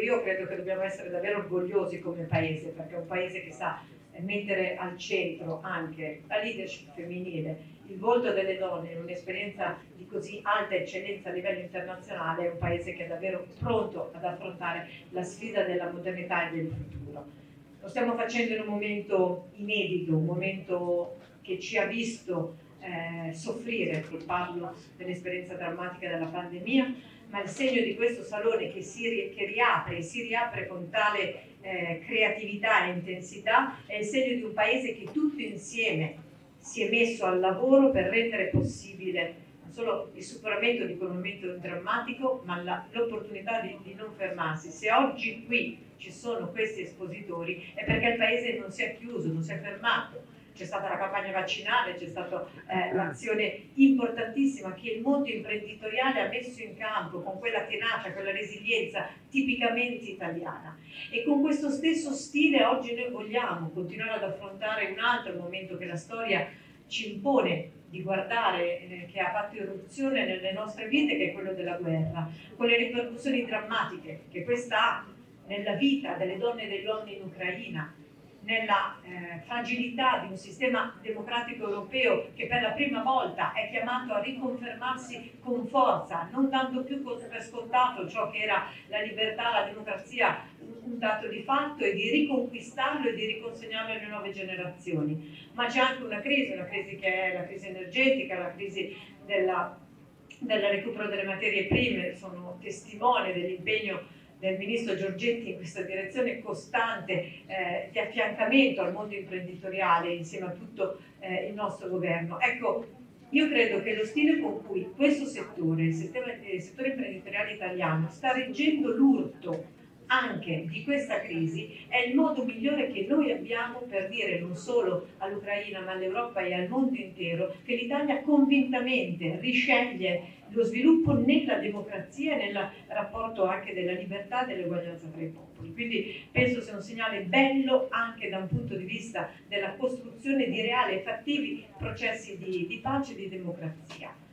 io credo che dobbiamo essere davvero orgogliosi come paese, perché è un paese che sa mettere al centro anche la leadership femminile, il volto delle donne in un'esperienza di così alta eccellenza a livello internazionale. È un paese che è davvero pronto ad affrontare la sfida della modernità e del futuro. Lo stiamo facendo in un momento inedito, un momento che ci ha visto soffrire, parlo dell'esperienza drammatica della pandemia, ma il segno di questo salone che riapre e si riapre con tale creatività e intensità è il segno di un paese che tutto insieme si è messo al lavoro per rendere possibile non solo il superamento di quel momento drammatico, ma l'opportunità di non fermarsi. Se oggi qui ci sono questi espositori è perché il paese non si è chiuso, non si è fermato. C'è stata la campagna vaccinale, c'è stata l'azione importantissima che il mondo imprenditoriale ha messo in campo con quella tenacia, quella resilienza tipicamente italiana. E con questo stesso stile oggi noi vogliamo continuare ad affrontare un altro momento che la storia ci impone di guardare, che ha fatto irruzione nelle nostre vite, che è quello della guerra, con le ripercussioni drammatiche che questa ha nella vita delle donne e degli uomini in Ucraina, nella fragilità di un sistema democratico europeo che per la prima volta è chiamato a riconfermarsi con forza, non dando più per scontato ciò che era la libertà, la democrazia, un dato di fatto, e di riconquistarlo e di riconsegnarlo alle nuove generazioni. Ma c'è anche una crisi che è la crisi energetica, la crisi del recupero delle materie prime. Sono testimone dell'impegno del ministro Giorgetti in questa direzione costante di affiancamento al mondo imprenditoriale insieme a tutto il nostro governo. Ecco, io credo che lo stile con cui questo settore, il settore imprenditoriale italiano, sta reggendo l'urto anche di questa crisi è il modo migliore che noi abbiamo per dire non solo all'Ucraina ma all'Europa e al mondo intero che l'Italia convintamente risceglie lo sviluppo nella democrazia e nel rapporto anche della libertà e dell'uguaglianza tra i popoli. Quindi penso sia un segnale bello anche da un punto di vista della costruzione di reali e fattivi processi di pace e di democrazia.